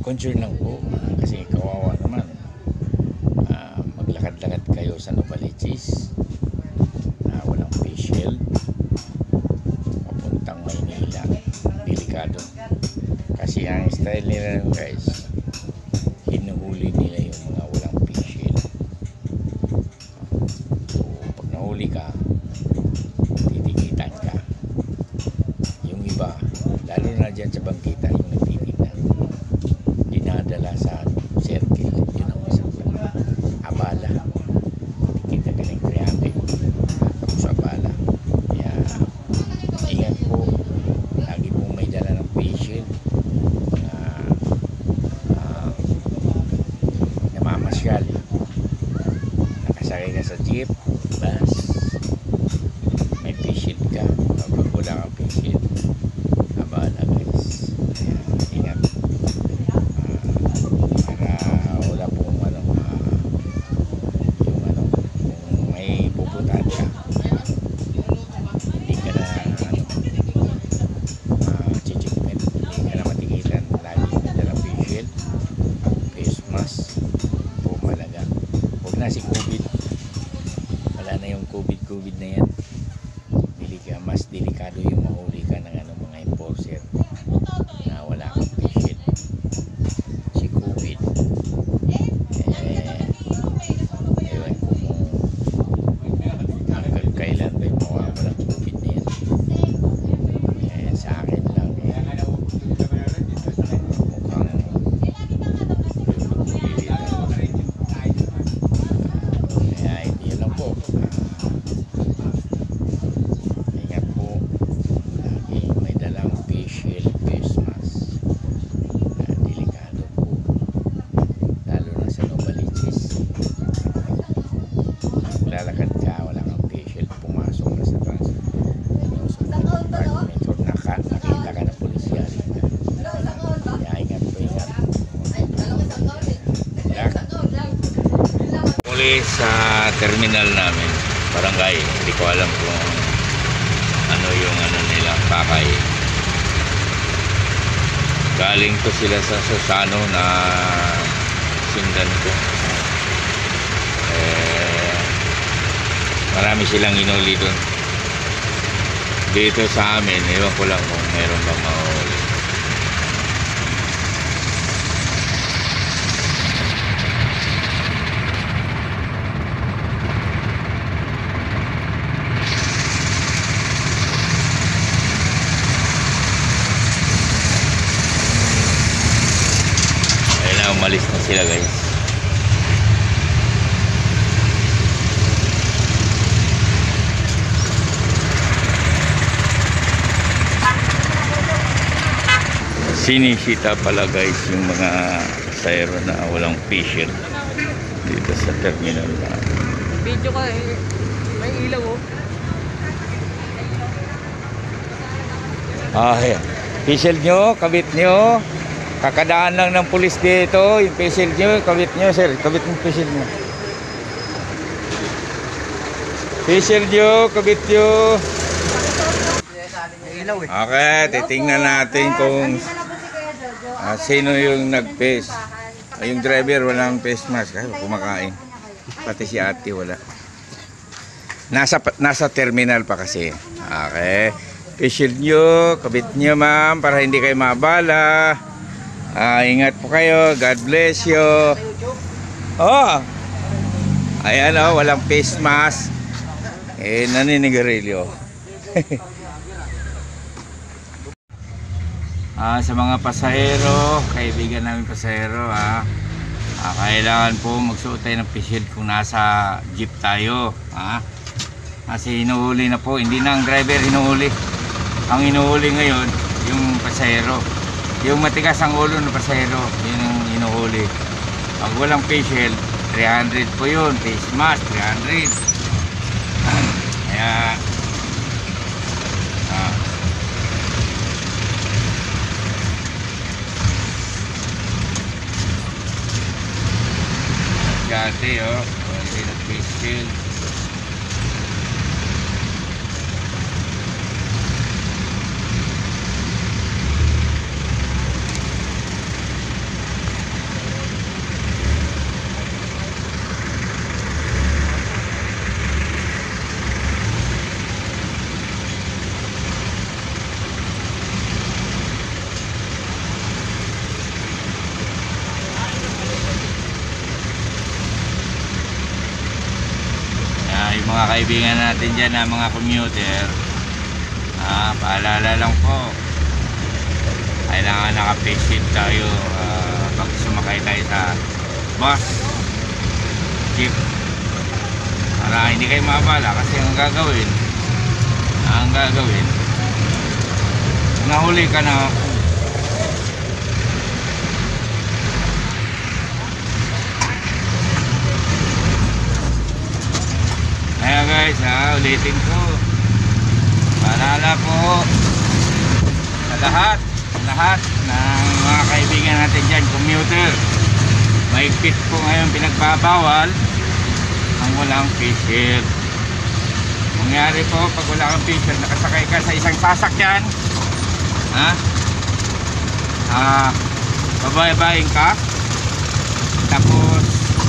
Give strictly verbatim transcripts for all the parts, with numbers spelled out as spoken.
concern lang po ah, kasi kawawa naman. Ah, maglakad-lakad kayo sa Novaliches na walang face shield papuntang Maynila. Delikado. Kasi ang style nila guys, hinuhuli nila yung mga walang face shield. So, pag nahuli ka, titikitan ka. Yung iba, lalo na dyan sa bangkita, yung nagtitignan, dinadala sa circle. Yun ang masakit. Abala. Kita ka ng three hundred. Tapos abala. Kaya, ingat po. Lagi pong may dala ng patient na uh, namamasyal. Nakasakay ka sa jeep, bus, may patient ka. Pag wala kang patient, abala guys. Kaya, ingat. Na si COVID, wala na yung COVID COVID na yan. Delika, mas delikado yung mahuli ka ng ano, mga enforcer na wala kang patient. Si COVID, eh, ewan ko kung hanggang kailan ba yung mawawala ng COVID na yan. Eh, sa akin lang eh, lalakad ka, wala kang patient, pumasok ka sa transit. Naka, nakita ka ng pulisya. Kaya ingat po, ingat. Muli sa terminal namin, barangay, hindi ko alam kung ano yung ano nila, pakay. Galing to sila sa Susano na sindan ko. Eh, marami silang inuli doon. Dito sa amin, ewan ko lang kung meron bang mahuli. Ayun na, umalis na sila guys. Sinisita pala guys yung mga pasahero na walang patient dito sa terminal na. Video ka eh. May ilaw oh. Ah, yan. Patient nyo, kabit nyo. Kakadaan lang ng pulis dito. Yung patient nyo, kabit nyo sir. Kabit mo patient nyo. Patient nyo, kabit nyo. Okay, titingnan natin kung uh, sino yung nag-face. Uh, yung driver walang face mask kasi kumakain. Pati si ate wala. Nasa, nasa terminal pa kasi. Okay. Face nyo, kabit nyo ma'am para hindi kayo mabala. Uh, ingat po kayo. God bless you. Oh. Ayan o, oh, walang face mask. Eh, naninigarilyo. Ah, sa mga pasahero, kaibigan namin pasahero, ah, ah, kailangan po magsuot tayo ng face shield kung nasa jeep tayo. Ah. Kasi hinuhuli na po, hindi na ang driver hinuhuli. Ang hinuhuli ngayon, yung pasahero. Yung matigas ang ulo ng pasahero, yun ang hinuhuli. Pag walang face shield, three hundred po yun. Face mask, three hundred. Kaya, ah, dati oh, hindi na face shield. mga kaibigan natin dyan na mga commuter, ah, paalala lang po, kailangan naka-face shield tayo uh, pag sumakay tayo sa bus, jeep, para hindi kayo maabala. Kasi ang gagawin ang gagawin nahuli ka na, kaya guys, ha, ulitin ko, paalala po sa lahat lahat ng mga kaibigan natin dyan, commuter, mahigpit po ngayon pinagbabawal ang walang face shield. Mangyari po pag wala kang face shield, nakasakay ka sa isang sasakyan, ha, ah, babae-baing ka, tapos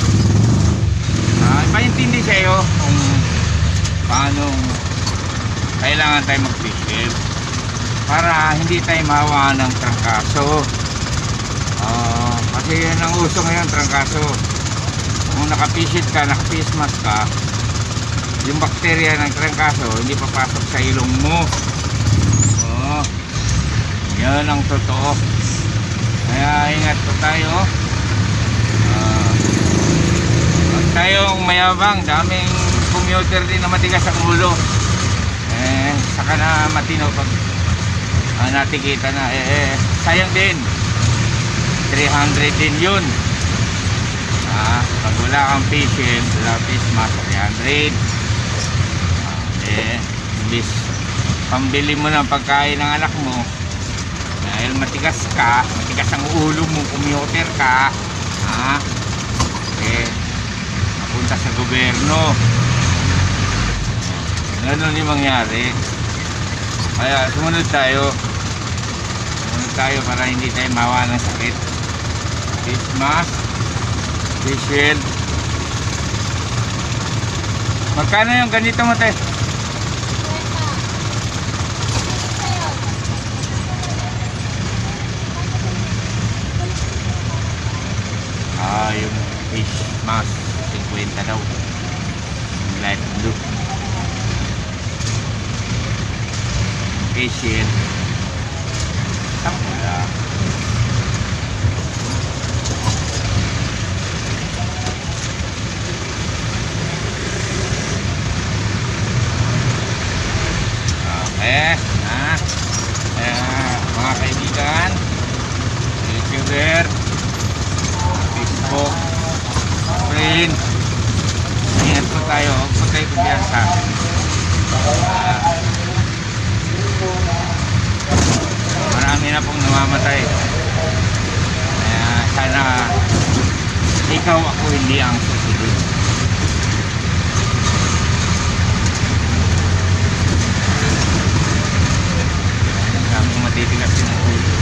ah, ipaintindi sa iyo kung paano kailangan tayo mag-face shield para hindi tayo mahawa ng trangkaso. Uh, kasi yan ang uso ngayon, trangkaso. Kung naka-face shield ka, naka-face mask ka, yung bakterya ng trangkaso hindi papasok sa ilong mo. Oh, yan ang totoo. Kaya ingat po tayo. Uh, Huwag tayong mayabang, daming commuter din na matigas ang ulo. Eh, saka na matino pag uh, natikita na, eh, eh, sayang din. three hundred din yun. Ah, pag wala kang face shield, wala face mask, three hundred. Ah, eh, imbis pambili mo ng pagkain ng anak mo, dahil matigas ka, matigas ang ulo mo, commuter ka, ah, eh, mapunta sa gobyerno. Ganun yung mangyari. Kaya sumunod tayo. Sumunod tayo para hindi tayo mawa ng sakit. Face mask, face shield. Magkano yung ganito mo, te? Ah, yung face mask fifty daw. Yung light blue. Face shield ang wala. Okay, ha? Eh, mga kaibigan, YouTuber, Facebook, friend, ingat po tayo, huwag po tayo kumpiyansa. Ah, marami na pong namamatay. Kaya sana ikaw, ako hindi ang susunod. Kami matitigas din ang ulo.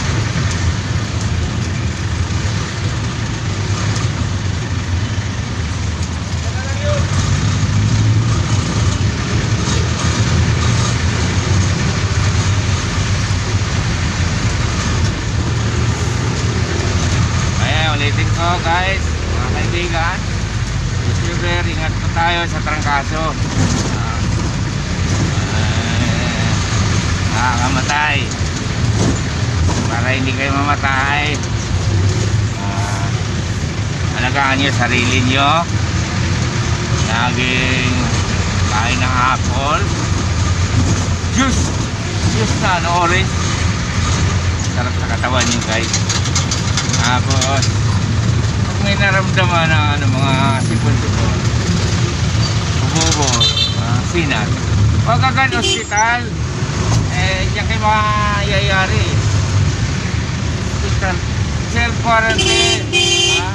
Ulitin ko guys, mga kaibigan, YouTuber, ingat po tayo sa trangkaso. uh, uh, nakakamatay. Para hindi kayo mamatay, uh, alagaan nyo sarili nyo. Laging kain ng apple, juice juice na ano, orange, sarap sa katawan nyo guys. Tapos may naramdaman ng ano, mga sipon-sipon, bubo, uh, sinat, huwag agad hospital. Eh, diyan kayo mayayari. Hospital, self-quarantine, ha?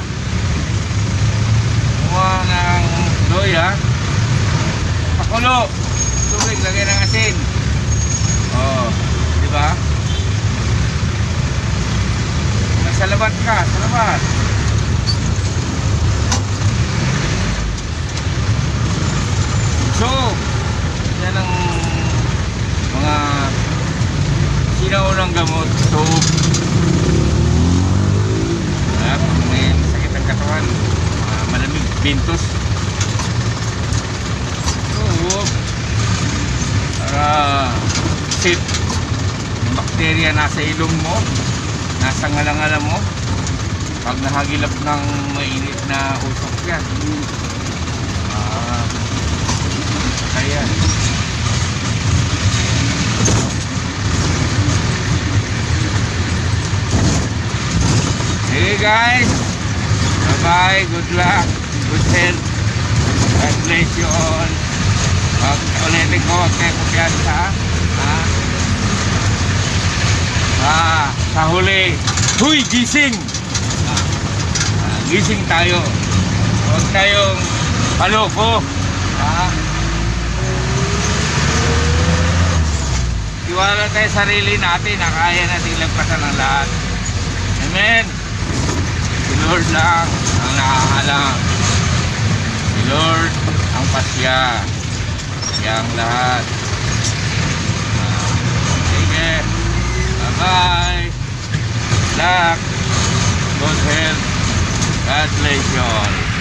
Kumuha ng doya, pakulo, tubig, lagyan ng asin. Oh, di ba? Sa labat ka, sa labat. So, yan ang mga sinaunang gamot. So, kaya pag may sakit ang katawan, mga malamig, bintos. So, pusit. Yung bakterya nasa ilong mo, nasa ngalangala mo. Pag nahagilap ng mainit na usok yan. Ah, kaya. Hey guys, bye bye, good luck, good health, God bless you all. Pag ulitin ko, huwag kayo kumpiyansa, ha? Ah, sa huli, huy, gising! Ah, ah, gising tayo. Huwag tayong paloko, ha? Iwala tayo sa sarili natin na kaya natin lagpasan ng lahat. Amen. Si Lord lang ang nakakalam. Si Lord ang pasya. Siya ang lahat. Uh, sige. Bye-bye. Luck. Good health. God bless you all.